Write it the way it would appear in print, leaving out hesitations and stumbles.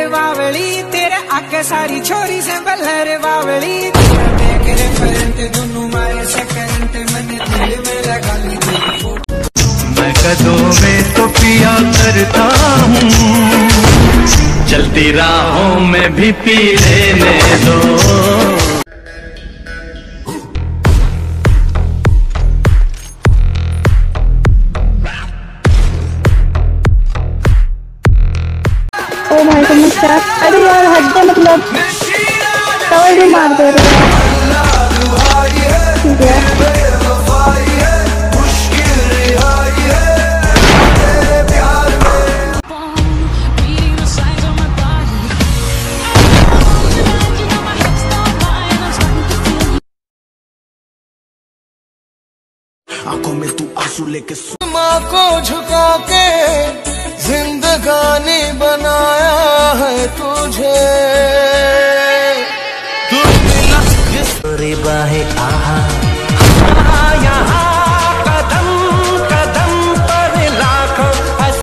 बावली तेरे आगे सारी छोरी से बल्लर बावली देख रेफरेंट दोनों मारे सेकंड मैंने दिल में लगा ली तेरी फोटो। मैं कदों में तो पिया करता हूँ, चलती राहों में भी पी लेने दो। ओ भाई समझता, अरे यार हद है, मतलब कवर भी मार दे रहे हैं। ठीक है आंखों में तू आंसू लेके माँ को झुका के जिंदगानी बनाया है तुझे। तू मिला जिस बाहे आहा